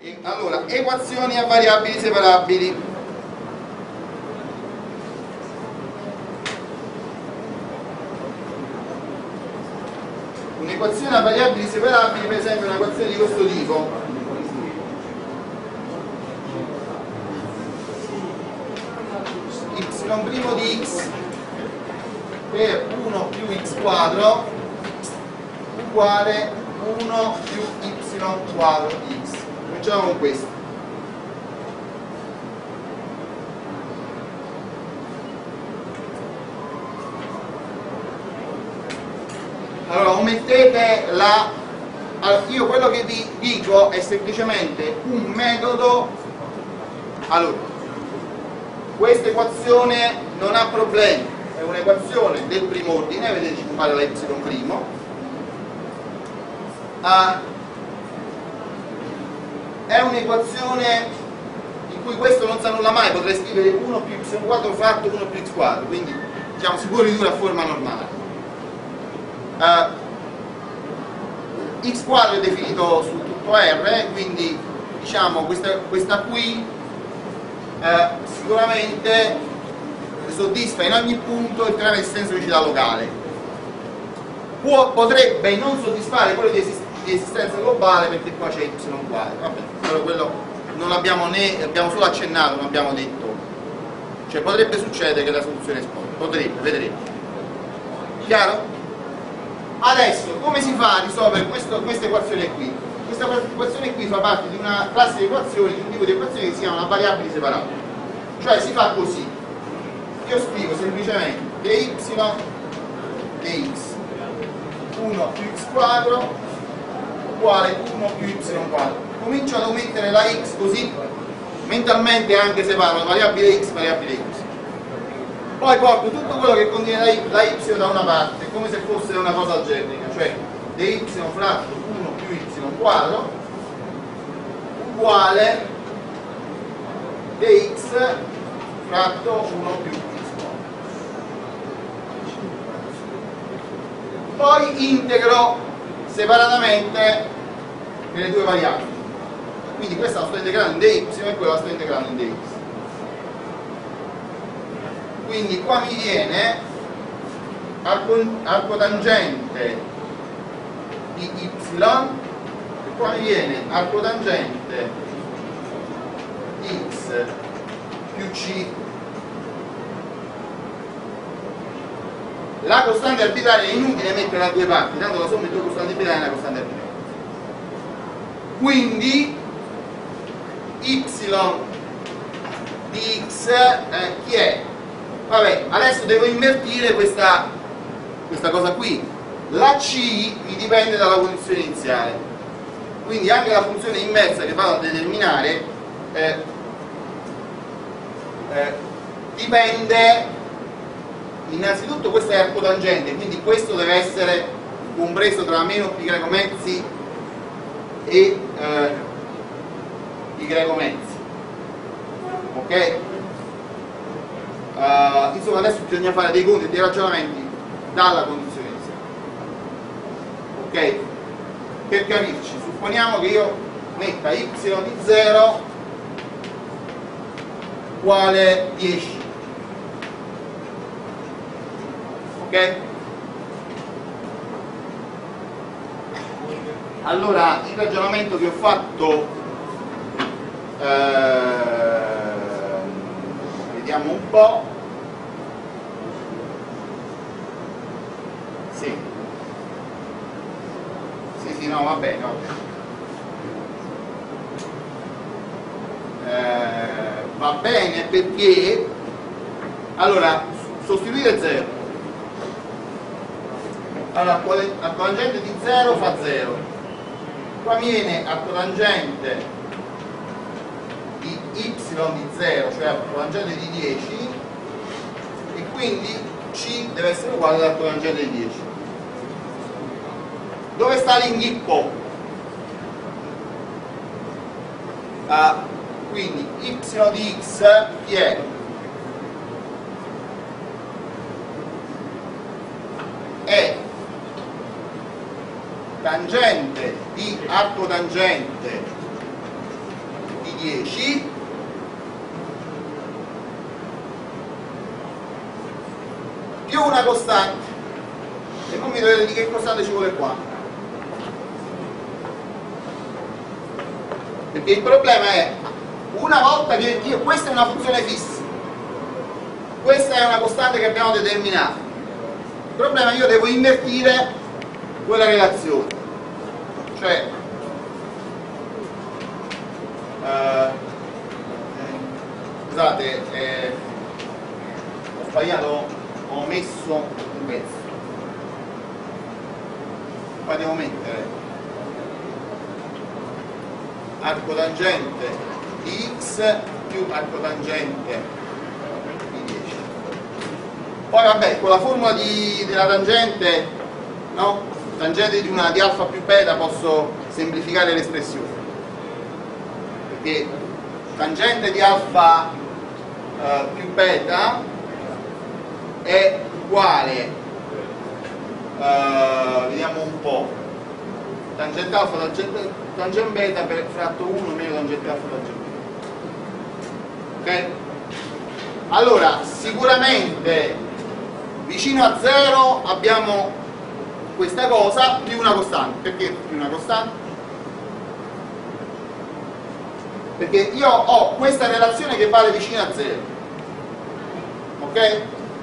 Allora, equazioni a variabili separabili. Un'equazione a variabili separabili, per esempio, è un'equazione di questo tipo. Y' di x per 1 più x quadro uguale 1 più y quadro di x. Cominciamo con questo. Allora, omettete la... Allora, io quello che vi dico è semplicemente un metodo. Allora, questa equazione non ha problemi, è un'equazione del primo ordine, vedete ci compare la y'. È un'equazione in cui questo non sa nulla mai, potrei scrivere 1 più y quadro fratto 1 più x quadro, quindi siamo sicuri di una forma normale. X quadro è definito su tutto R, quindi diciamo questa qui sicuramente soddisfa in ogni punto il teorema di esistenza di unicità locale. Potrebbe non soddisfare quello di esistenza globale perché qua c'è y quadro. Vabbè, però quello non l'abbiamo abbiamo solo accennato, non abbiamo detto. Cioè potrebbe succedere che la soluzione esploda, potrebbe, vedremo. Chiaro? Adesso, come si fa a risolvere questa equazione qui? Questa equazione qui fa parte di una classe di equazioni, di un tipo di equazioni che si chiamano variabili separabili. Cioè si fa così. Io scrivo semplicemente dy dx 1 più x quadro uguale 1 più y quadro. Comincio ad omettere la x così mentalmente anche separo la variabile x e la variabile y. Poi porto tutto quello che contiene la y da una parte, come se fosse una cosa algebrica, cioè dy fratto 1 più y quadro uguale dx fratto 1 più x quadro. Poi integro separatamente le due variabili. Quindi questa la sto integrando in dy e quella la sto integrando in dx. Quindi qua mi viene arcotangente di y e qua mi viene arcotangente di x più c. La costante arbitraria è inutile mettere da due parti, tanto la somma di due costanti arbitrarie è una costante arbitraria. Quindi y di x chi è? Vabbè, adesso devo invertire questa cosa qui. La c mi dipende dalla condizione iniziale, quindi anche la funzione inversa che vado a determinare dipende. Innanzitutto questo è arcotangente, quindi questo deve essere compreso tra meno pi greco mezzi e i greco mezzi, ok? Insomma adesso bisogna fare dei conti e dei ragionamenti dalla condizione iniziale, ok? Per capirci, supponiamo che io metta y di 0 uguale 10, ok? Allora il ragionamento che ho fatto, vediamo un po'. Sì, no, va bene, va bene perché allora sostituire 0, allora arcotangente di 0 fa 0, qua mi viene arcotangente di y di 0, cioè arcotangente di 10, e quindi c deve essere uguale all'arcotangente di 10. Dove sta l'inghippo? Quindi y di x chi è? È tangente di arcotangente 10 più una costante, e non mi dovete dire che costante ci vuole qua, perché il problema è, una volta che questa è una funzione fissa, questa è una costante che abbiamo determinato, il problema è che io devo invertire quella relazione, cioè scusate, ho sbagliato, ho messo un pezzo, qua devo mettere arco tangente di x più arco tangente di 10. Poi vabbè, con la formula della tangente, no? Tangente di alfa più beta posso semplificare l'espressione, perché tangente di alfa più beta è uguale, vediamo un po', tangente alfa tangente beta per fratto 1 meno tangente alfa tangente beta. Ok? Allora, sicuramente vicino a 0 abbiamo questa cosa più una costante. Perché più una costante? Perché io ho questa relazione che vale vicino a 0. Ok?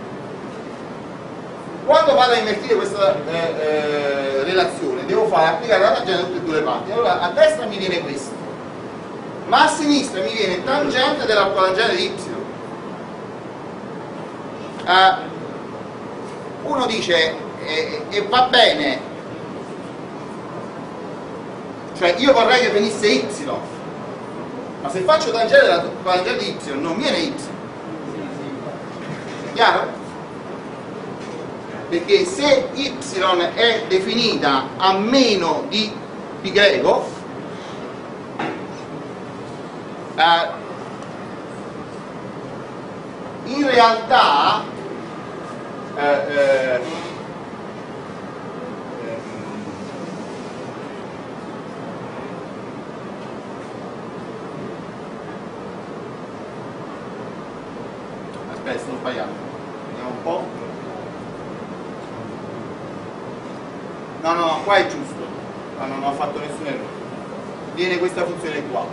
Quando vado a invertire questa relazione devo applicare la tangente a tutte e due le parti. Allora a destra mi viene questo, ma a sinistra mi viene tangente dell'arcotangente di y. Uno dice e va bene, cioè io vorrei che venisse y, ma se faccio tangente dell'arcotangente di y non viene y. Chiaro? Perché se y è definita a meno di pi greco, in realtà aspetta, sto sbagliando, vediamo un po'. No, qua è giusto, non ho fatto nessun errore, viene questa funzione qua.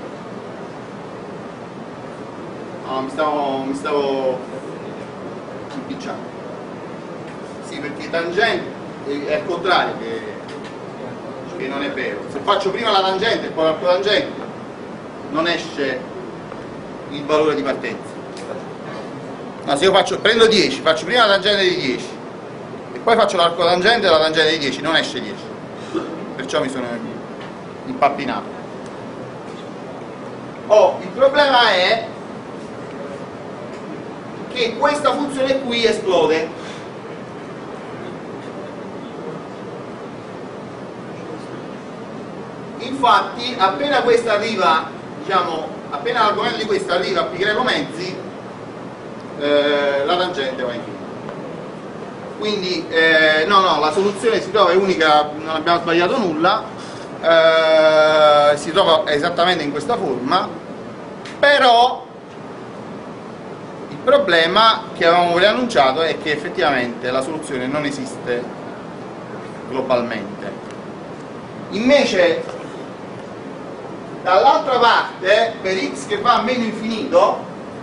No, mi stavo impicciando. Sì, perché tangente è il contrario, che non è vero. Se faccio prima la tangente e poi l'arco tangente non esce il valore di partenza. No, se io prendo 10, faccio prima la tangente di 10 e poi faccio l'arco tangente e la tangente di 10, non esce 10, perciò mi sono impappinato. Il problema è che questa funzione qui esplode. Infatti appena questa arriva, diciamo, appena l'argomento di questa arriva a pi greco mezzi, la tangente va in fine. Quindi no, la soluzione si trova, è unica, non abbiamo sbagliato nulla, si trova esattamente in questa forma, però il problema che avevamo preannunciato è che effettivamente la soluzione non esiste globalmente. Invece dall'altra parte, per x che va a meno infinito,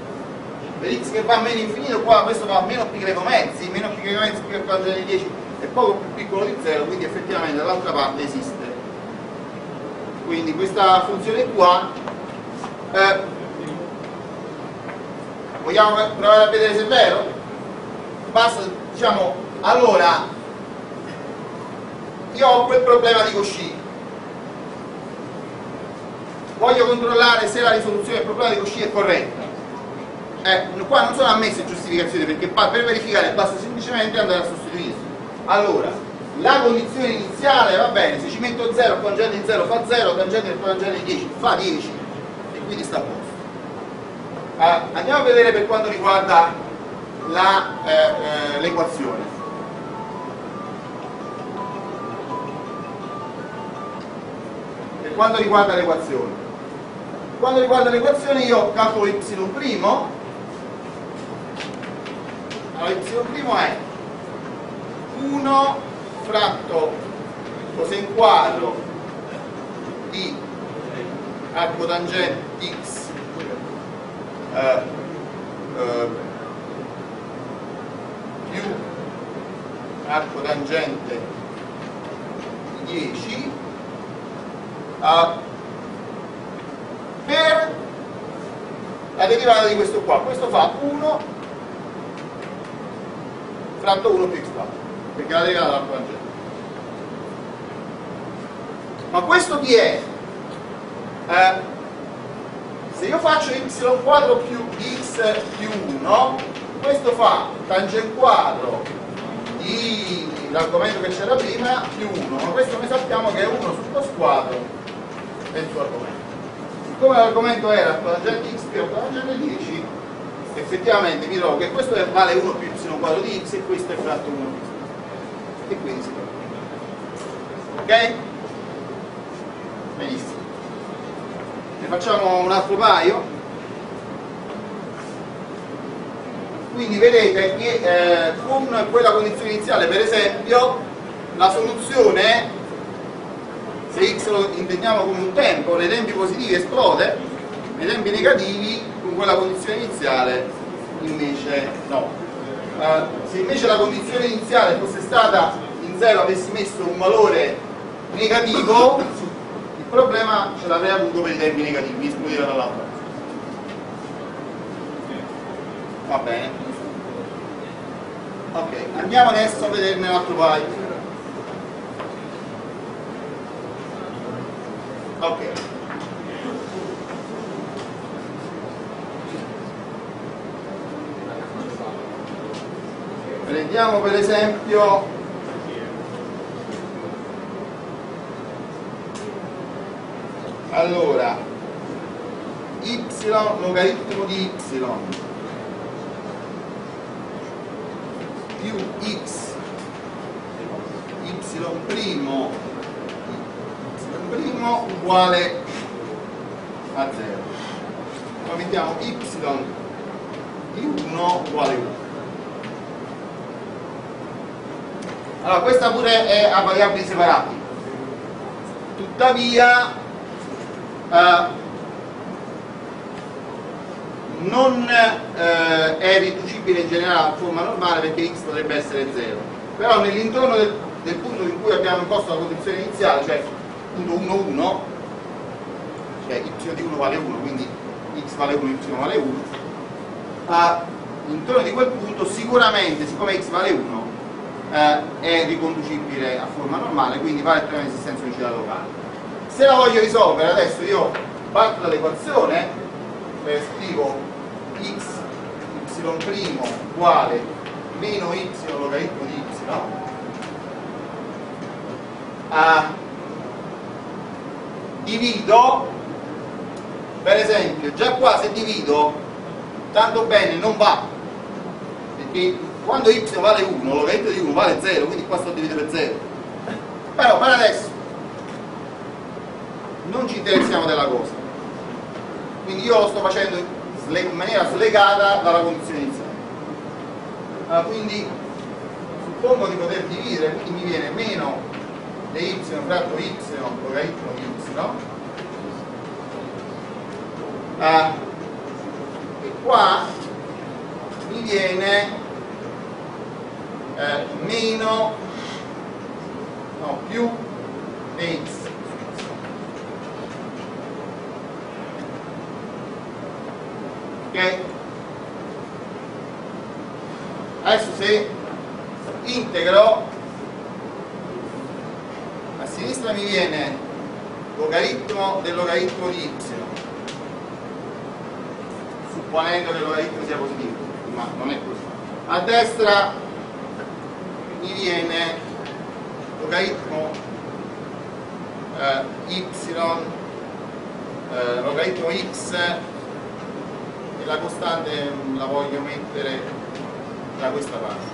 qua questo va a meno pi greco mezzi più il tangente di 10 è poco più piccolo di 0, quindi effettivamente dall'altra parte esiste. Quindi questa funzione qua, vogliamo provare a vedere se è vero? Basta, diciamo, allora io ho quel problema di Cauchy, voglio controllare se la risoluzione del problema di Cauchy è corretta. Qua non sono ammesse giustificazioni, perché per verificare basta semplicemente andare a sostituire. Allora, la condizione iniziale va bene, se ci metto 0, tangente di 0 fa 0, tangente del tangente di 10 fa 10, e quindi sta a posto. Andiamo a vedere per quanto riguarda l'equazione. Per quanto riguarda l'equazione, Quando riguarda l'equazione io calcolo y', allora y' è 1 fratto coseno quadro di arco tangente x più arco tangente di 10 per la derivata di questo qua. Questo fa 1 fratto 1 più x quadro, perché la derivata dell'arco tangente. Ma questo chi è? Se io faccio y quadro più x più 1, questo fa tangente quadro di l'argomento che c'era prima più 1, ma questo noi sappiamo che è 1 su cos quadro del suo argomento. Siccome l'argomento era tangente x più tangente 10, effettivamente mi trovo che questo vale 1 più y quadro di x e questo è fratto 1 più y. E quindi si trova. Ok? Benissimo. Ne facciamo un altro paio. Quindi vedete che con quella condizione iniziale, per esempio, la soluzione, se x lo intendiamo come un tempo, nei tempi positivi esplode, nei tempi negativi con quella condizione iniziale invece no. Se invece la condizione iniziale fosse stata in 0, avessi messo un valore negativo, il problema ce l'avrei avuto per i tempi negativi, esplodeva dall'altra parte. Va bene. Ok, andiamo adesso a vederne un altro paio. Ok. Prendiamo per esempio allora y logaritmo di y più x y' uguale a 0. Poi mettiamo y di 1 uguale 1. Allora questa pure è a variabili separabili, tuttavia non è riducibile in generale a forma normale perché x potrebbe essere 0, però nell'intorno del punto in cui abbiamo imposto la condizione iniziale, cioè punto 1 1, cioè y di 1 vale 1, quindi x vale 1, y vale 1, all'intorno di quel punto sicuramente, siccome x vale 1, è riconducibile a forma normale, quindi vale il teorema di esistenza unicità locale. Se la voglio risolvere, adesso io parto dall'equazione, scrivo x y' uguale meno y logaritmo di y, divido, per esempio, già qua se divido tanto bene non va, perché quando y vale 1, logaritmo di 1 vale 0, quindi qua sto a dividere per 0. Però per adesso non ci interessiamo della cosa, quindi io lo sto facendo in maniera slegata dalla condizione iniziale. Quindi suppongo di poter dividere, quindi mi viene meno dy fratto y logaritmo di y, e qua mi viene meno, no, più dx. Ok? Adesso se integro, a sinistra mi viene logaritmo del logaritmo di y, supponendo che il logaritmo sia positivo, ma non è così. A destra mi viene logaritmo y, logaritmo x, e la costante la voglio mettere da questa parte.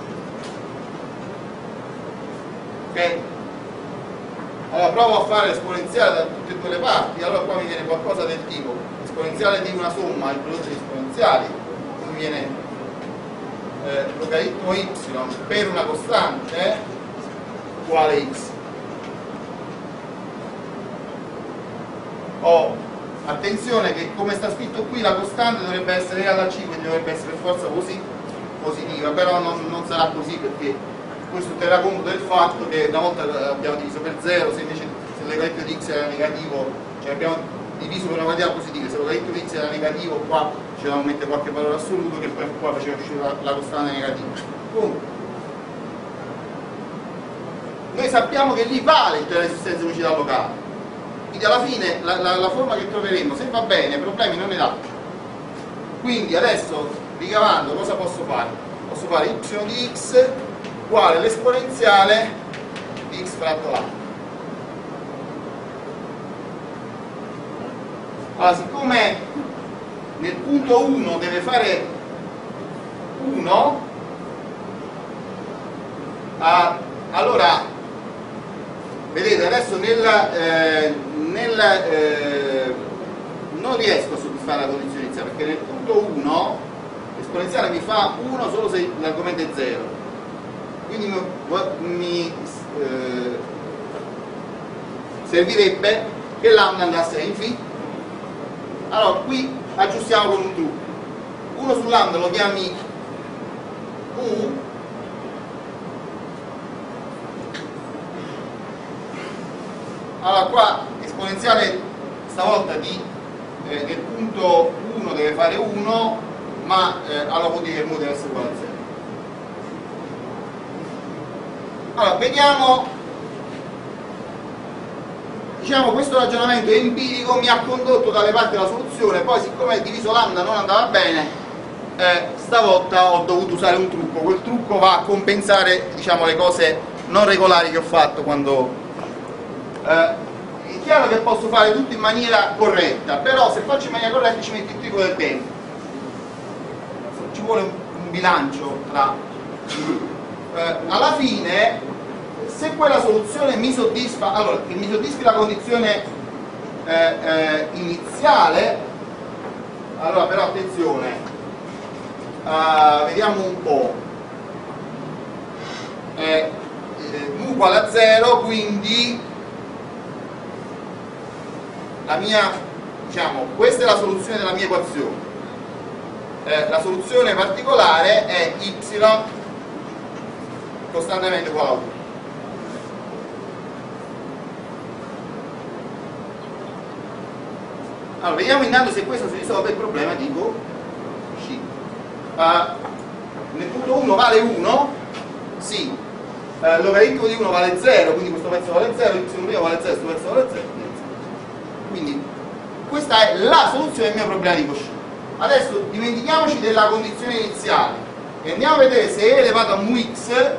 Ok? Allora provo a fare l'esponenziale da tutte e due le parti, allora qua mi viene qualcosa del tipo esponenziale di una somma, il prodotto di esponenziali, quindi viene logaritmo y per una costante uguale x. Attenzione che come sta scritto qui la costante dovrebbe essere alla c, quindi dovrebbe essere per forza così positiva, però non sarà così, perché questo terrà conto del fatto che una volta abbiamo diviso per 0, se invece se il logaritmo di x era negativo, cioè abbiamo diviso per una quantità positiva, se il logaritmo di x era negativo qua ci dobbiamo mettere qualche valore assoluto che poi qua faceva uscire la costante negativa. Comunque noi sappiamo che lì vale il teorema di sussistenza di unicità locale, quindi alla fine la forma che troveremo, se va bene, problemi non ne dà. Quindi adesso ricavando cosa posso fare? Posso fare y di x uguale l'esponenziale di x fratto l'altro. Allora, siccome nel punto 1 deve fare 1, allora vedete adesso non riesco a soddisfare la condizione iniziale, perché nel punto 1 l'esponenziale mi fa 1 solo se l'argomento è 0, quindi mi servirebbe che lambda andasse a infinito. Allora qui aggiustiamo con un trucco. Uno su lambda lo chiami u, allora qua esponenziale stavolta del punto 1 deve fare 1, ma allora vuol dire che mu deve essere uguale a 0. Allora vediamo, diciamo questo ragionamento empirico mi ha condotto dalle parti della soluzione, poi siccome il diviso lambda non andava bene, stavolta ho dovuto usare un trucco. Quel trucco va a compensare, diciamo, le cose non regolari che ho fatto quando è chiaro che posso fare tutto in maniera corretta, però se faccio in maniera corretta ci metto il triplo del tempo, ci vuole un bilancio tra alla fine, se quella soluzione mi soddisfa, allora che mi soddisfi la condizione iniziale, allora però attenzione, vediamo un po', mu uguale a 0, quindi la mia, diciamo, questa è la soluzione della mia equazione. La soluzione particolare è y costantemente uguale a 1. Allora, vediamo intanto se questo si risolve il problema tipo C. Nel punto 1 vale 1? Sì. Il logaritmo di 1 vale 0, quindi questo pezzo vale 0, y prima vale 0, questo pezzo vale 0. Quindi questa è la soluzione del mio problema di coscienza. Adesso dimentichiamoci della condizione iniziale e andiamo a vedere se e elevato a mu x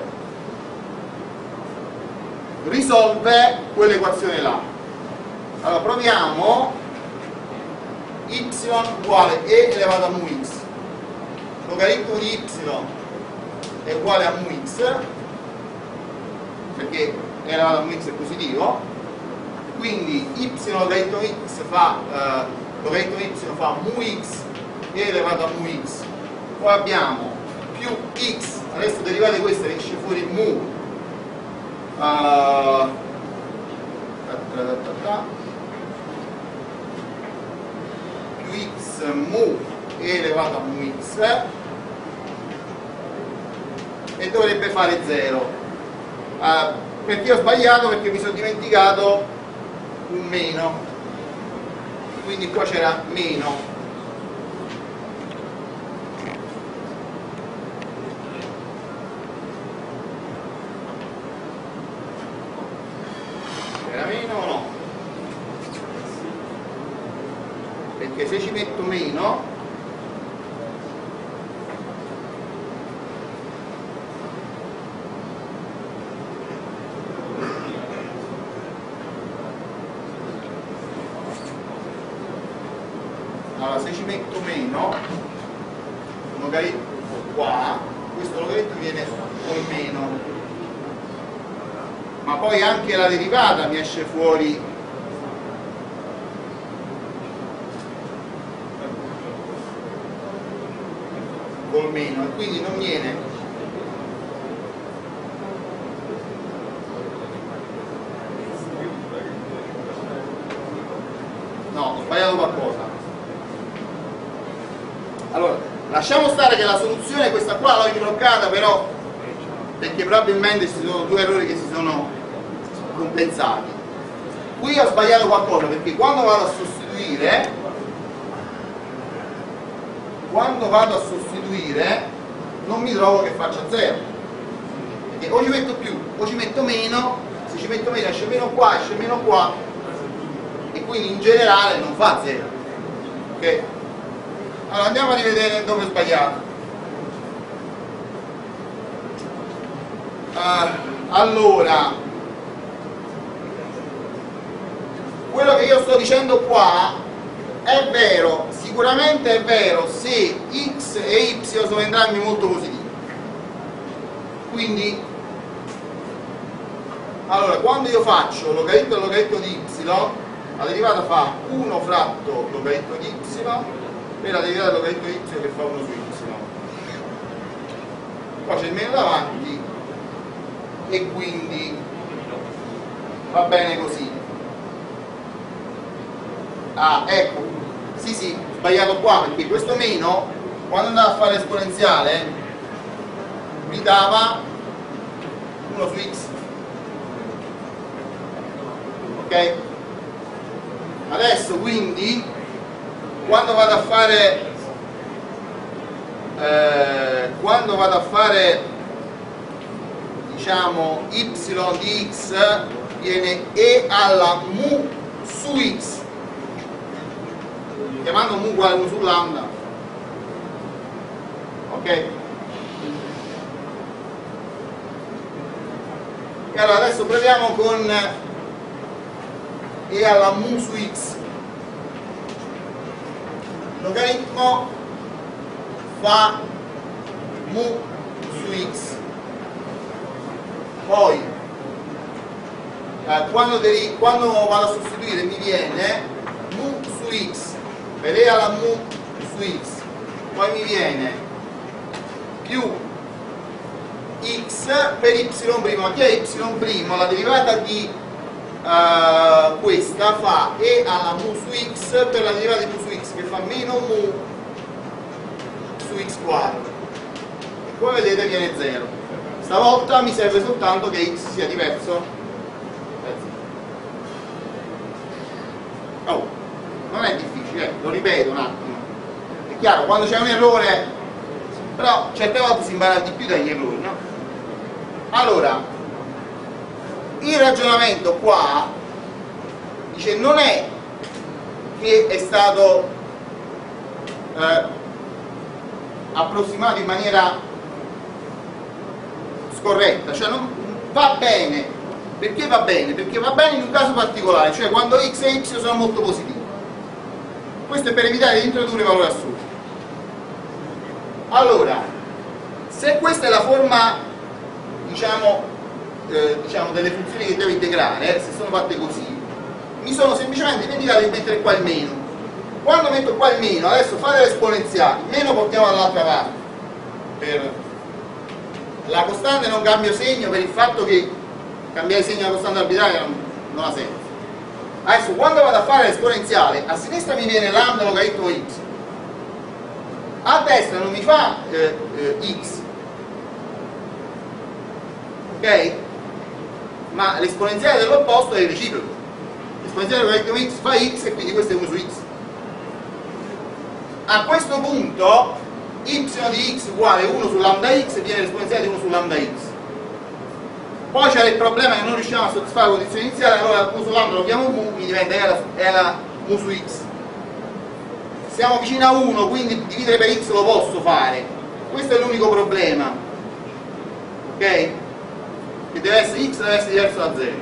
risolve quell'equazione là. Allora proviamo y uguale e elevato a mu x, logaritmo di y è uguale a mu x, perché e elevato a mu x è positivo, quindi y logaritmo x fa logaritmo y fa mu x e elevato a mu x, poi abbiamo più x, adesso derivate questa che esce fuori mu più x mu e elevato a mu x e dovrebbe fare 0. Perché ho sbagliato? Perché mi sono dimenticato un meno, quindi qua c'era meno. Era meno o no? Perché se ci metto meno logaritmo qua, questo logaritmo viene con meno, ma poi anche la derivata mi esce fuori meno, e quindi non viene no, ho sbagliato qualcosa. Allora, lasciamo stare che la soluzione è questa qua, l'ho imbloccata però perché probabilmente ci sono due errori che si sono compensati. Qui ho sbagliato qualcosa perché quando vado a sostituire non mi trovo che faccia 0, perché o ci metto più o ci metto meno. Se ci metto meno esce meno qua, esce meno qua, e quindi in generale non fa 0. Ok? Allora andiamo a rivedere dove ho sbagliato. Allora, quello che io sto dicendo qua è vero, sicuramente è vero se x e y sono entrambi molto positivi. Quindi, allora, quando io faccio logaritmo del logaritmo di y, la derivata fa 1 fratto logaritmo di y e la derivata del logaritmo di y che fa 1 su y. Poi c'è il meno davanti e quindi va bene così. Ah, ecco, sì, ho sbagliato qua perché questo meno, quando andavo a fare esponenziale, mi dava 1 su x. Ok? Adesso quindi, quando vado a fare diciamo y di x viene e alla mu su x, chiamando mu uguale 1 su lambda. Ok? E allora adesso proviamo con e alla mu su x. Il logaritmo fa mu su x. Poi quando vado a sostituire mi viene mu su x per e alla mu su x, poi mi viene più x per y'. Chi è y'? La derivata di questa fa e alla mu su x per la derivata di mu su x che fa meno mu su x quadro, e come vedete viene 0. Stavolta mi serve soltanto che x sia diverso. Oh, non è difficile, lo ripeto un attimo. È chiaro, quando c'è un errore, però certe volte si impara di più dagli errori, no? Allora, il ragionamento qua dice non è che è stato approssimato in maniera scorretta, cioè non va bene. Perché va bene? Perché va bene in un caso particolare, cioè quando x e y sono molto positivi. Questo è per evitare di introdurre valori assoluti. Allora, se questa è la forma diciamo delle funzioni che devo integrare, se sono fatte così, mi sono semplicemente dimenticato di mettere qua il meno. Quando metto qua il meno, adesso fate le esponenziali, meno portiamo dall'altra parte. La costante non cambio segno per il fatto che cambiare segno alla costante arbitraria non ha senso. Adesso quando vado a fare l'esponenziale, a sinistra mi viene lambda logaritmo y, a destra non mi fa x, ok? Ma l'esponenziale dell'opposto è il reciproco. L'esponenziale logaritmo x fa x e quindi questo è 1 su x. A questo punto y di x uguale 1 su lambda x viene l'esponenziale di 1 su lambda x. Poi c'era il problema che non riusciamo a soddisfare la condizione iniziale, allora 1 su lambda lo chiamo mu, mi diventa e alla mu su x. Siamo vicini a 1, quindi dividere per x lo posso fare. Questo è l'unico problema, ok? Che deve essere x deve essere diverso da 0.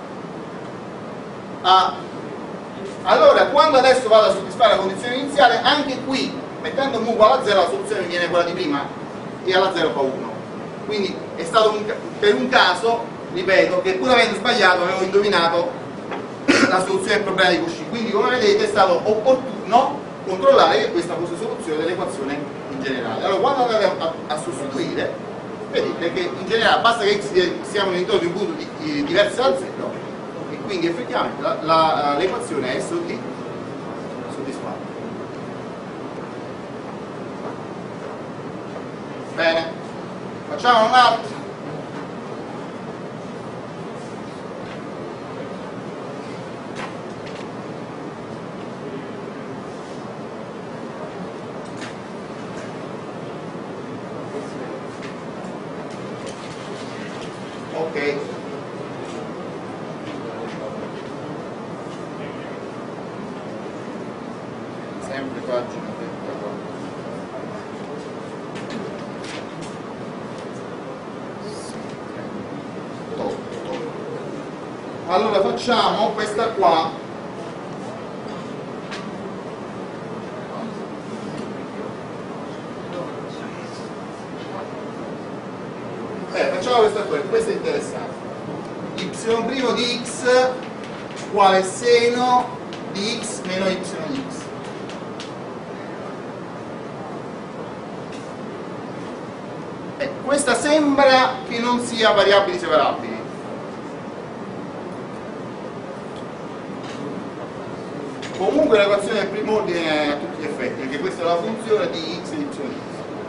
Allora quando adesso vado a soddisfare la condizione iniziale, anche qui mettendo mu uguale a 0 la soluzione viene quella di prima e alla 0 fa 1. Quindi è stato per un caso, ripeto, che pur avendo sbagliato avevo indovinato la soluzione del problema di Cauchy. Quindi come vedete è stato opportuno controllare che questa fosse soluzione dell'equazione in generale. Allora quando andate a sostituire, vedete che in generale basta che x siamo all'intorno di un punto diverso dal 0 e quindi effettivamente l'equazione è soddisfatta. Bene, facciamo un altro. Ok. Sempre pagina 34. Allora facciamo questa qua. Facciamo questa qua, questo è interessante. Y' di x uguale seno di x meno y di x. Questa sembra che non sia variabili separabili. Comunque l'equazione del primo ordine è a tutti gli effetti, perché questa è la funzione di x e y di x.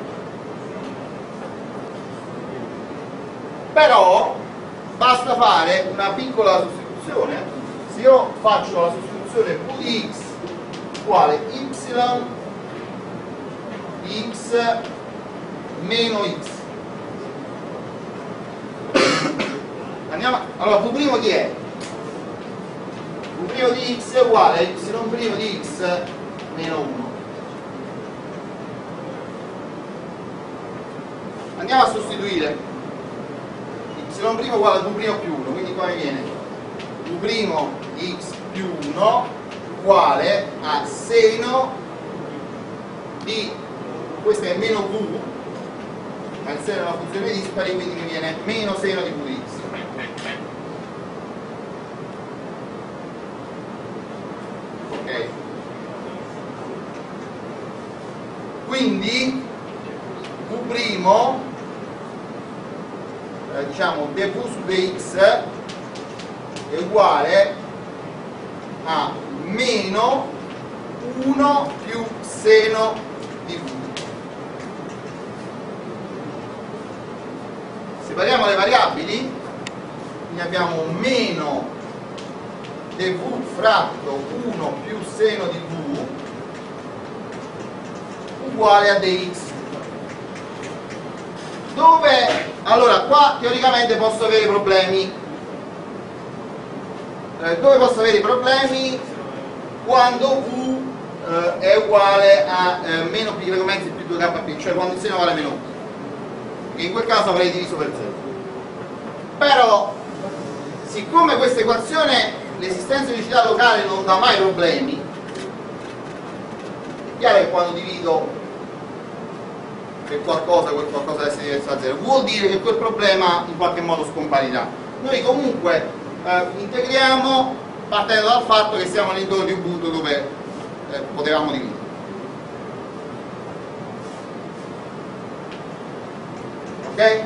Però basta fare una piccola sostituzione. Se io faccio la sostituzione v di x uguale y di x meno x, allora v' di è? V' di x è uguale a y' di x meno 1. Andiamo a sostituire. Y' uguale a v' più 1, quindi qua mi viene v' di x più 1 uguale a seno di, questa è meno v, ma il seno è una funzione dispari, quindi mi viene meno seno di v di x. Ok? Quindi v', diciamo dv su dx è uguale a meno 1 più seno di v. Separiamo le variabili, quindi abbiamo meno dv fratto 1 più seno di v uguale a dx. Dove, allora qua teoricamente posso avere problemi. Dove posso avere i problemi? Quando v è uguale a meno pi mezzi più 2kp, cioè quando il seno vale meno 1, e in quel caso avrei diviso per 0. Però siccome questa equazione, l'esistenza di unicità locale non dà mai problemi, è chiaro che quando divido per qualcosa, quel qualcosa deve essere diverso da 0, vuol dire che quel problema in qualche modo scomparirà. Noi comunque integriamo partendo dal fatto che siamo all'intorno di un punto dove potevamo dividere. Ok?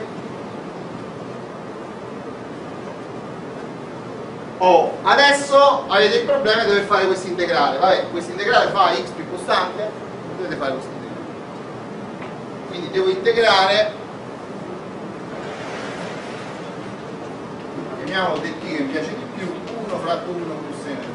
Adesso avete il problema di dover fare questo integrale. Vabbè, questo integrale fa x più costante, dovete fare questo integrale. Quindi devo integrare, chiamiamolo dt che mi piace di più, 1 fratto 1 più seno.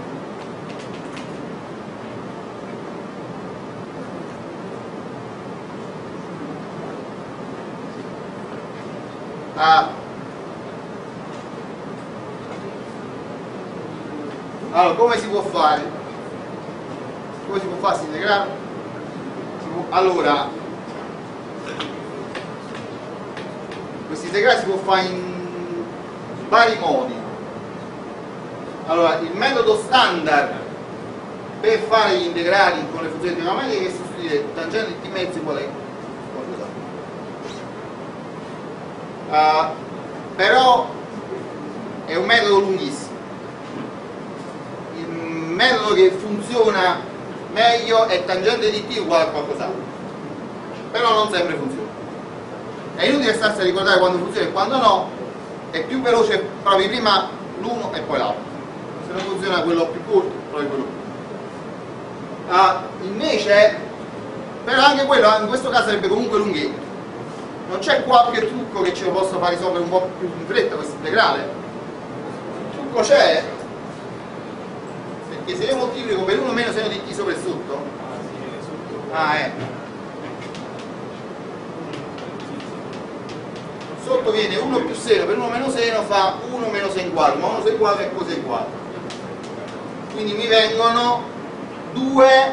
Allora, come si può fare? Come si può fare questo integrale? Allora, questo integrale si può fare in vari modi. Allora, il metodo standard per fare gli integrali con le funzioni trigonometriche è sostituire tangente di t mezzo uguale però è un metodo lunghissimo. Il metodo che funziona meglio è tangente di t uguale a qualcos'altro. però non sempre funziona. È inutile starsi a ricordare quando funziona e quando no, è più veloce provi prima l'uno e poi l'altro. Se non funziona quello più corto, provi quello più corto. Invece, però anche quello in questo caso sarebbe comunque lunghetto. Non c'è qualche trucco che ce lo possa fare risolvere un po' più in fretta questo integrale? Il trucco c'è, perché se io moltiplico per 1 meno seno di t sopra e sotto, sotto viene 1 più seno per 1 meno seno fa 1 meno sen quadro, ma 1 sen quadro è cos'è quadro. Quindi mi vengono 2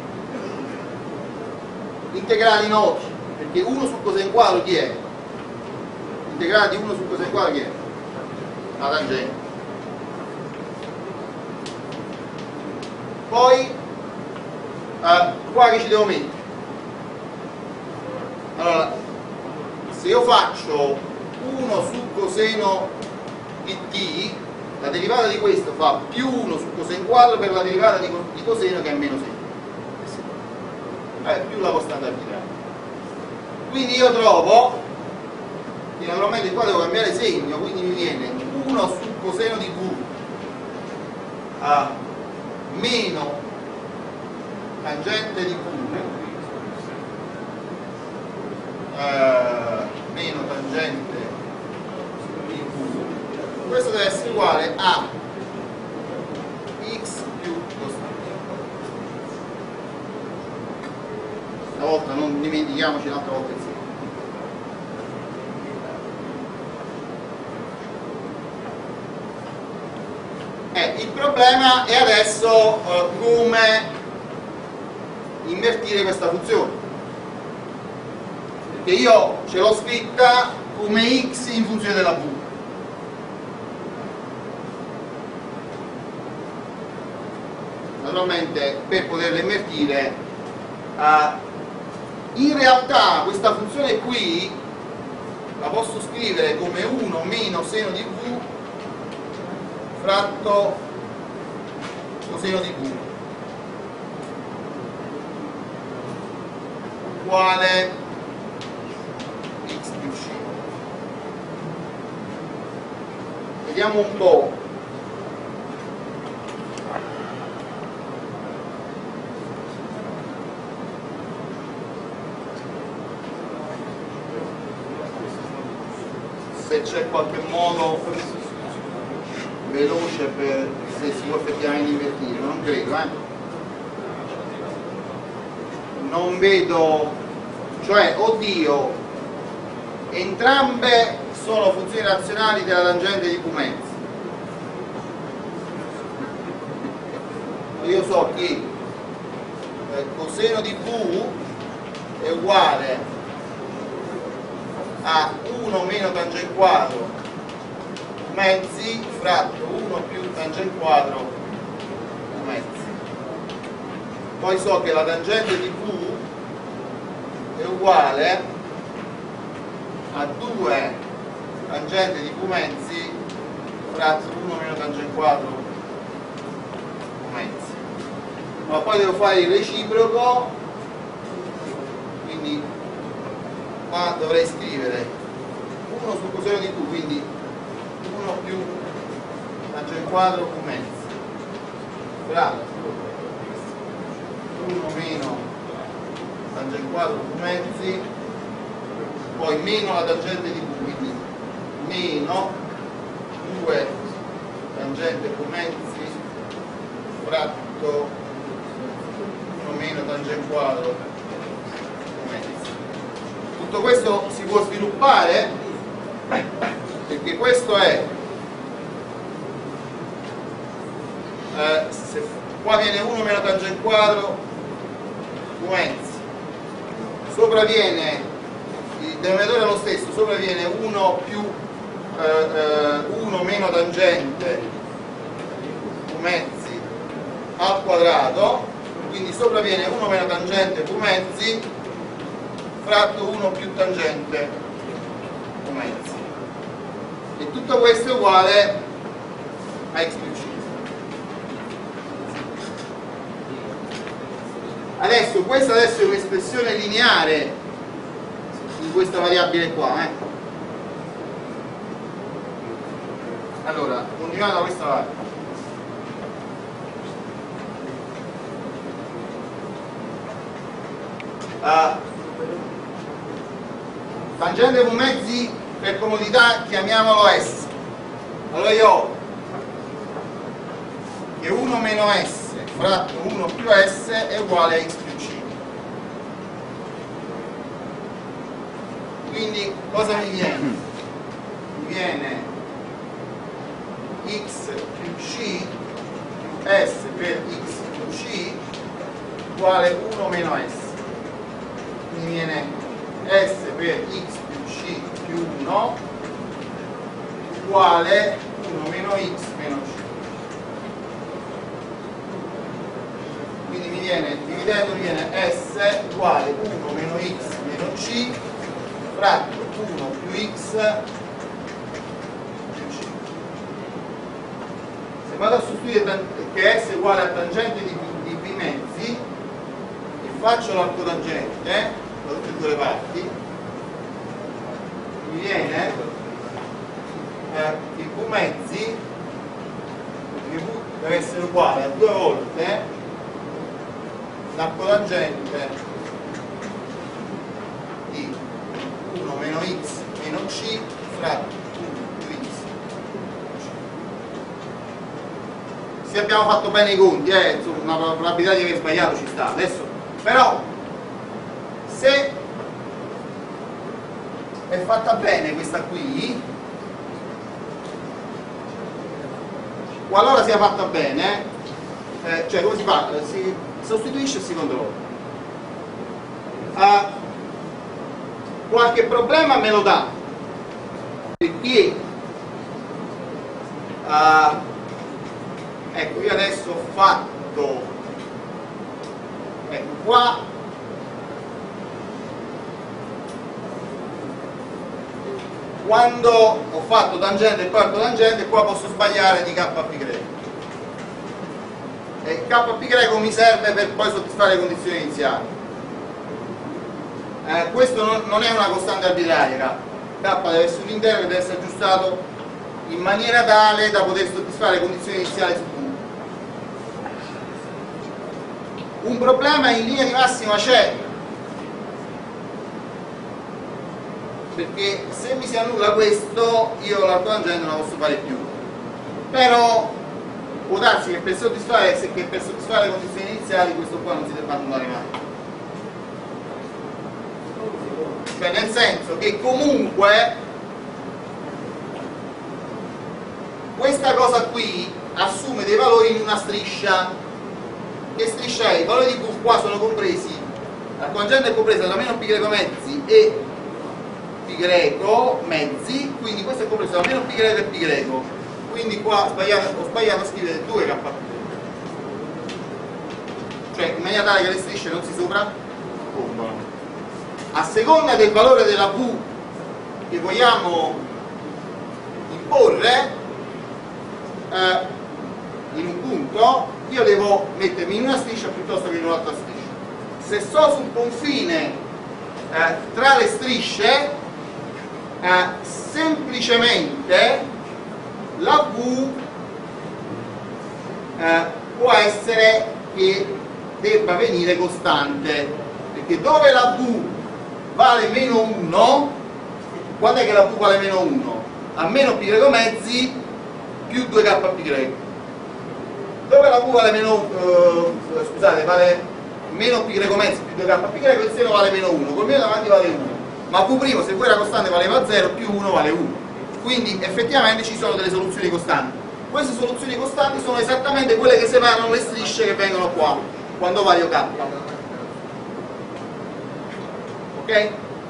integrali noti, perché 1 su coseno quadro chi è? L'integrale di 1 su coseno quadro chi è? La tangente. Poi qua che ci devo mettere? Allora, se io faccio 1 su coseno di t, la derivata di questo fa più 1 su coseno quadro per la derivata di coseno che è meno seno, più la costante arbitraria. Quindi io trovo che naturalmente qua devo cambiare segno, quindi mi viene 1 su coseno di v meno tangente di v meno tangente di v, questo deve essere uguale a x più costante. Stavolta non dimentichiamoci l'altra volta insieme. Il problema è adesso come invertire questa funzione, perché io ce l'ho scritta come x in funzione della v. Naturalmente per poterla invertire in realtà questa funzione qui la posso scrivere come 1 meno seno di v fratto coseno di v uguale x più c. Vediamo un po'. Se c'è qualche modo veloce per se si può effettivamente invertire, non credo, non vedo, cioè, oddio, entrambe sono funzioni razionali della tangente di V mezzi. Io so che coseno di V è uguale a 1 meno tangente quadro mezzi fratto 1 più tangente quadro mezzi. Poi so che la tangente di V è uguale a 2 tangente di V mezzi fratto 1 meno tangente quadro mezzi. Ma poi devo fare il reciproco, quindi qua dovrei scrivere 1 sul coseno di V, quindi 1 più tangente quadro V mezzi fratto 1 meno tangente quadro V mezzi, poi meno la tangente di V, quindi meno 2 tangente V mezzi fratto 1 meno tangente quadro V mezzi. Tutto questo si può sviluppare perché questo è se qua viene 1 meno tangente quadro V mezzi, sopra viene il denominatore è lo stesso, sopra viene 1 più 1 meno tangente V mezzi al quadrato, quindi sopra viene 1 meno tangente V mezzi fratto 1 più tangente V mezzi, e tutto questo è uguale a x più c. Adesso questa è un'espressione lineare questa variabile qua. Allora, continuiamo da questa parte. Tangente con mezzi, per comodità chiamiamolo S. Allora io ho che 1 meno S fratto 1 più S è uguale a x più c. Quindi cosa mi viene? Mi viene x più c più S per x più c uguale 1 meno S. Quindi mi viene S per x più c più 1 uguale 1 meno x meno c. Quindi mi viene, dividendo, mi viene S uguale 1 meno x meno c fratto 1 più x più c. Se vado a sostituire che S è uguale a tangente di b mezzi e faccio l'arcotangente da tutte e due le parti, mi viene il v mezzi, il v deve essere uguale a 2 volte l'arcotangente di 1 meno x meno c fratto 1 più x. Se abbiamo fatto bene i conti, insomma, una probabilità di aver sbagliato ci sta. Adesso, però, se è fatta bene questa qui, qualora sia fatta bene, cioè come si fa? Si sostituisce il secondo logo. Qualche problema me lo dà, perché ecco, io adesso ho fatto, ecco qua, quando ho fatto tangente e poi arcotangente, qua posso sbagliare di kπ. E kπ mi serve per poi soddisfare le condizioni iniziali. Questo non è una costante arbitraria, k deve essere un intero che deve essere aggiustato in maniera tale da poter soddisfare le condizioni iniziali su V. Un problema in linea di massima c'è, perché se mi si annulla questo io l'arcotangente non la posso fare più, però può darsi che per soddisfare le condizioni iniziali questo qua non si debba annullare mai. Cioè, nel senso che comunque questa cosa qui assume dei valori in una striscia. Che striscia è? I valori di Q qua sono compresi, l'arcotangente è compresa da meno π mezzi e π mezzi, quindi questo è compreso da meno π e π. Quindi qua ho sbagliato a scrivere 2 kπ, cioè in maniera tale che le strisce non si sovrappongono. A seconda del valore della V che vogliamo imporre in un punto, io devo mettermi in una striscia piuttosto che in un'altra striscia. Se sto sul confine tra le strisce, semplicemente la V può essere che debba venire costante, perché dove la V vale meno 1, quando è che la V vale meno 1? A meno π mezzi più 2 kπ. Dove la V vale meno vale meno π mezzi più 2 kπ, il seno vale meno 1, col meno davanti vale 1, ma V' se poi era costante valeva 0, più 1 vale 1. Quindi effettivamente ci sono delle soluzioni costanti. Queste soluzioni costanti sono esattamente quelle che separano le strisce che vengono qua quando vario k. Ok?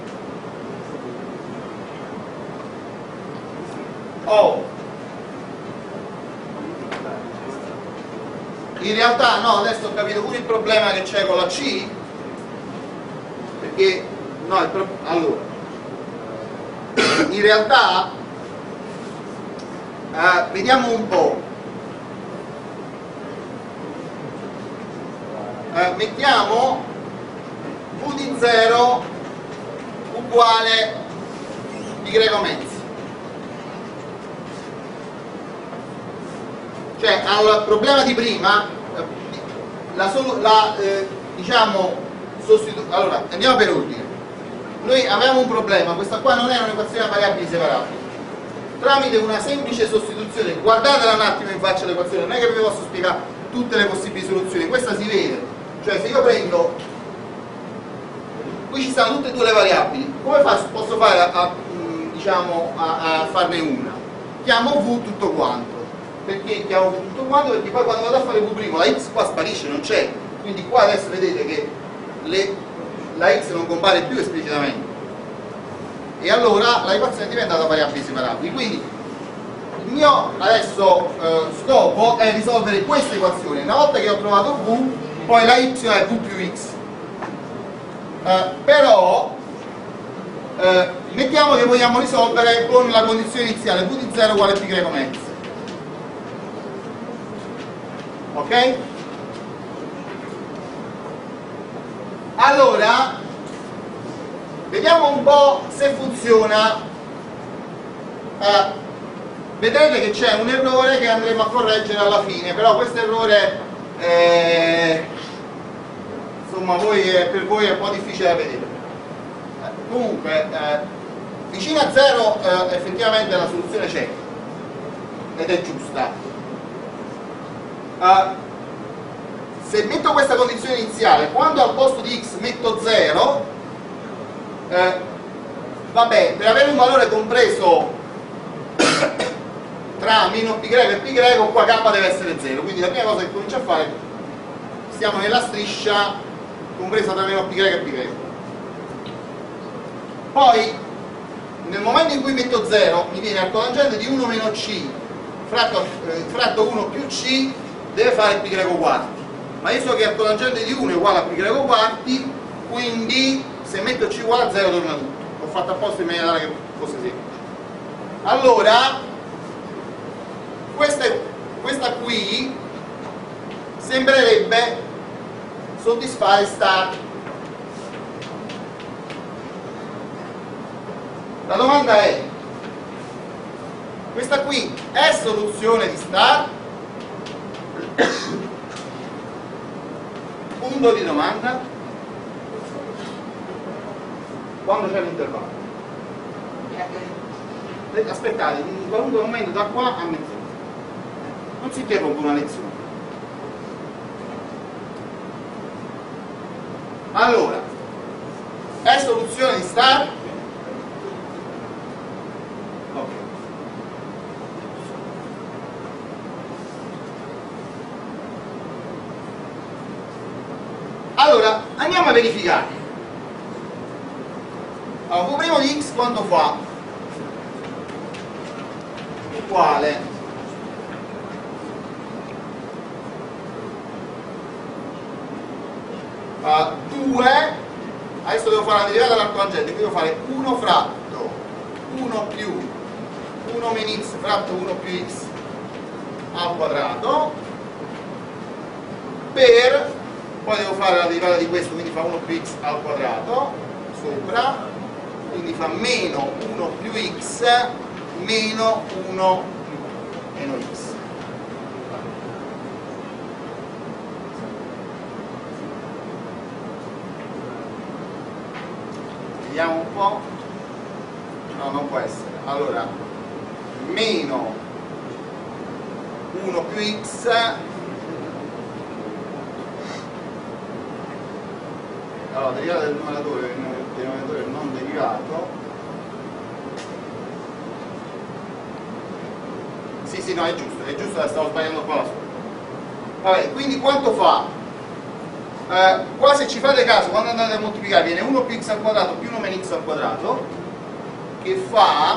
In realtà no, adesso ho capito pure il problema che c'è con la C, perché no, allora in realtà vediamo un po', mettiamo V di 0 V' uguale pi greco mezzo. Cioè al problema di prima diciamo allora andiamo per ordine. Noi avevamo un problema, questa qua non è un'equazione a variabili separabili. Tramite una semplice sostituzione, guardatela un attimo in faccia l'equazione, non è che vi posso spiegare tutte le possibili soluzioni, questa si vede. Cioè se io prendo, qui ci stanno tutte e due le variabili, come posso fare a farne una? Chiamo V tutto quanto. Perché chiamo V tutto quanto? Perché poi quando vado a fare V', la x qua sparisce, non c'è. Quindi qua adesso vedete che la x non compare più esplicitamente. E allora la equazione è diventata variabili separabili. Quindi il mio adesso scopo è risolvere questa equazione. Una volta che ho trovato V, poi la y è V più x. Però mettiamo che vogliamo risolvere con la condizione iniziale V di 0 uguale pi greco mezzo. Ok? Allora vediamo un po' se funziona. Vedrete che c'è un errore che andremo a correggere alla fine, però questo errore insomma per voi è un po' difficile da vedere. Comunque vicino a 0 effettivamente la soluzione c'è ed è giusta. Se metto questa condizione iniziale, quando al posto di x metto 0, vabbè, per avere un valore compreso tra meno pi greco e pi greco, qua k deve essere 0, quindi la prima cosa che comincio a fare, stiamo nella striscia compresa tra meno pi greco e pi greco. Poi nel momento in cui metto 0 mi viene arcotangente di 1 meno c fratto 1 più c deve fare pi greco quarti, ma io so che arcotangente di 1 è uguale a pi greco quarti, quindi se metto c uguale a 0 torna tutto. L'ho fatto apposta in maniera che fosse semplice. Allora questa qui sembrerebbe soddisfare star. La domanda è: questa qui è soluzione di star? Punto di domanda. Quando c'è l'intervallo? Aspettate, in qualunque momento da qua a mezz'ora. Non si interrompe una lezione. Allora, è soluzione di star? Ok. Allora, andiamo a verificare. Allora, V' di x quanto fa? Uguale a 2, adesso devo fare la derivata dell'arcotangente, quindi devo fare 1 fratto 1 più 1 meno x fratto 1 più x al quadrato per, poi devo fare la derivata di questo, quindi fa 1 più x al quadrato sopra, quindi fa meno 1 più x meno 1 meno x. Vediamo un po'. No, non può essere. Allora, meno 1 più x allora, derivata del numeratore non derivato. Sì, no, è giusto, stavo sbagliando qua la sua. Vabbè, quindi quanto fa? Qua se ci fate caso, quando andate a moltiplicare viene 1 più x al quadrato più 1 meno x al quadrato, che fa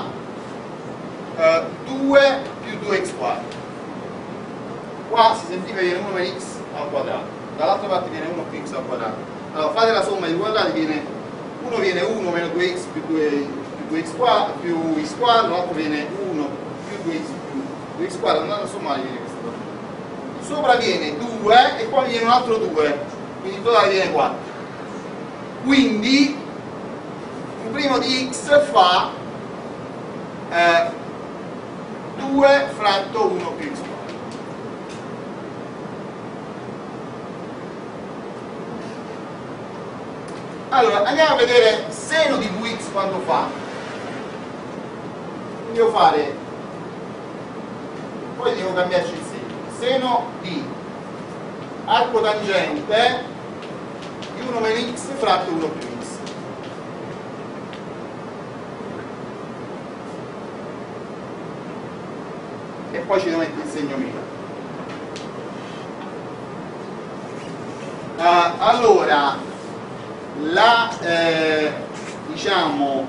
2 più 2x quarto. Qua si semplifica, viene 1 meno x al quadrato, dall'altra parte viene 1 più x al quadrato. Allora fate la somma di quadrati, uno viene 1 meno 2x più x quadro, l'altro viene 1 più 2x più 2x quadro, andando a sommare viene questa cosa. Sopra viene 2 e qua viene un altro 2, quindi in totale viene 4. Quindi V' di x fa 2 fratto 1 più x quadro. Allora, andiamo a vedere seno di Vx quanto fa. Devo fare, poi devo cambiarci il segno. Seno di arco tangente di 1 meno x fratto 1 più x. E poi ci devo mettere il segno meno. Allora, diciamo,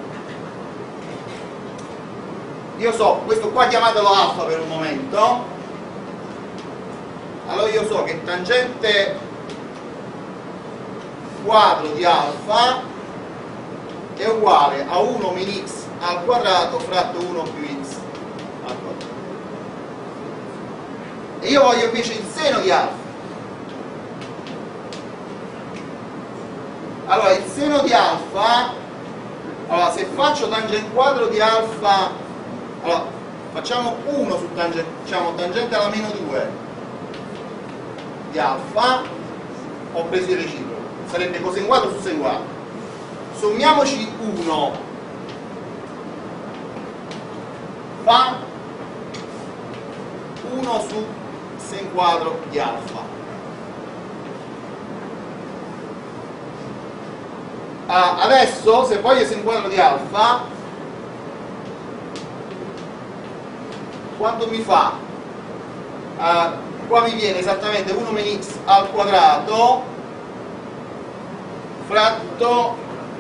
io so, questo qua chiamatelo alfa per un momento. Allora io so che tangente quadro di alfa è uguale a 1 min x al quadrato fratto 1 più x al quadrato. E io voglio invece il seno di alfa. Allora, il seno di alfa, allora se faccio tangente quadro di alfa, allora facciamo 1 su tangente, diciamo tangente alla meno 2 di alfa, ho preso il reciproco, sarebbe coseno quadro su seno quadro. Sommiamoci 1 fa 1 su sen quadro di alfa. Adesso se voglio sen quadro di alfa, quanto mi fa? Qua mi viene esattamente 1 meno x al quadrato fratto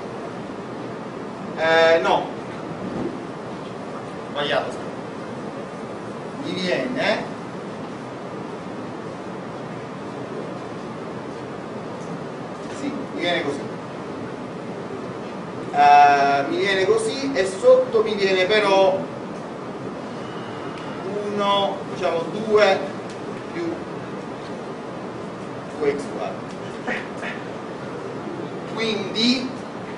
no, sbagliato, mi viene mi viene così e sotto mi viene però 1, diciamo 2 più 2x quadro, quindi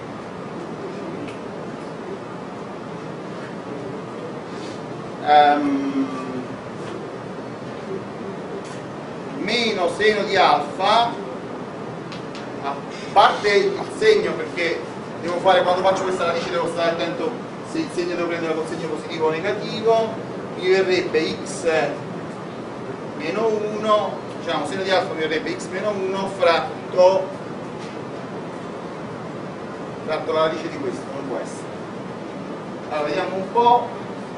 meno seno di alfa, a parte il segno perché devo fare, quando faccio questa radice devo stare attento se il segno devo prendere con segno positivo o negativo, mi verrebbe x meno 1, diciamo seno di alfa mi verrebbe x meno 1 fratto la radice di questo, non può essere. Allora vediamo un po'.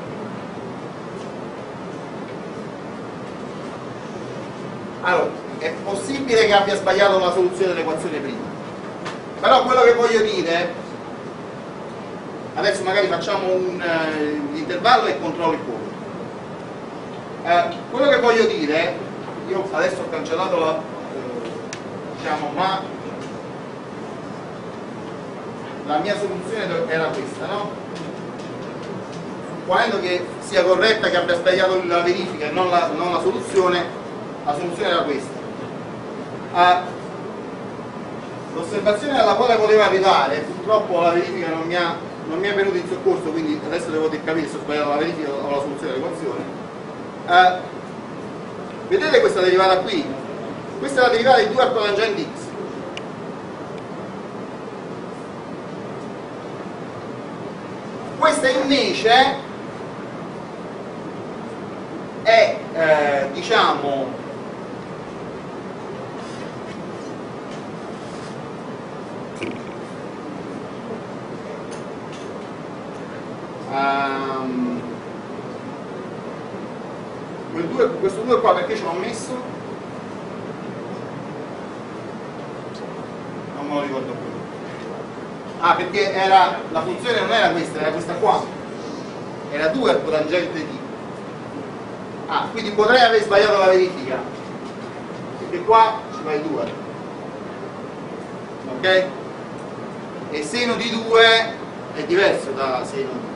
Allora, è possibile che abbia sbagliato la soluzione dell'equazione prima, però quello che voglio dire, adesso magari facciamo un intervallo e controllo il conto. Quello che voglio dire, io adesso ho cancellato la diciamo, ma la mia soluzione era questa, no? Supponendo che sia corretta, che abbia sbagliato la verifica e non la soluzione, la soluzione era questa. L'osservazione alla quale voleva arrivare, purtroppo la verifica non mi è venuta in soccorso, quindi adesso devo capire se ho sbagliato la verifica o la soluzione dell'equazione. Vedete questa derivata qui? Questa è la derivata di 2 arcotangenti x. Questa invece è diciamo questo 2 qua perché ce l'ho messo? Non me lo ricordo più. Perché la funzione non era questa, era questa qua, era 2 arcotangente di. Quindi potrei aver sbagliato la verifica, perché qua ci fai 2, ok? E seno di 2 è diverso da seno di.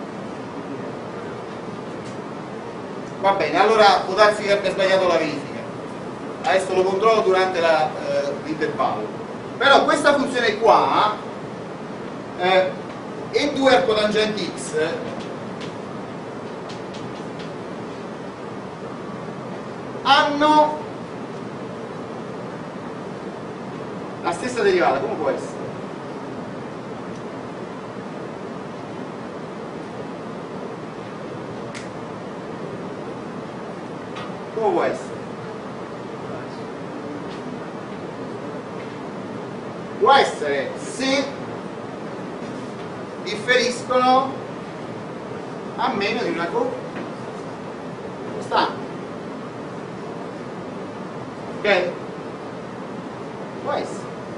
Va bene, allora può darsi che abbia sbagliato la verifica, adesso lo controllo durante l'intervallo. Però questa funzione qua è e due arcotangenti x hanno la stessa derivata. Come può essere? Come può essere? Può essere se differiscono a meno di una costante. Ok? Può essere.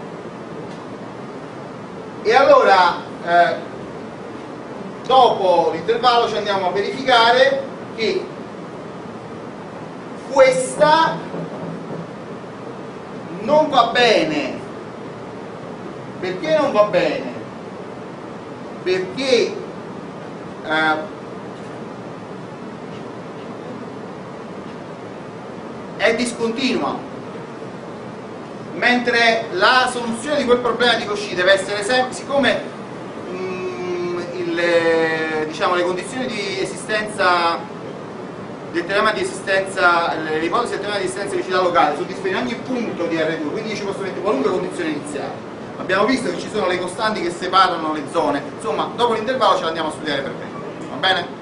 E allora dopo l'intervallo ci andiamo a verificare che questa non va bene. Perché non va bene? Perché è discontinua, mentre la soluzione di quel problema di Cauchy deve essere sempre, siccome diciamo, le condizioni di esistenza del teorema di esistenza, le ipotesi del teorema di esistenza di velocità locale soddisfano in ogni punto di R2, quindi ci posso mettere qualunque condizione iniziale. Abbiamo visto che ci sono le costanti che separano le zone, insomma dopo l'intervallo ce l'andiamo a studiare per bene, va bene?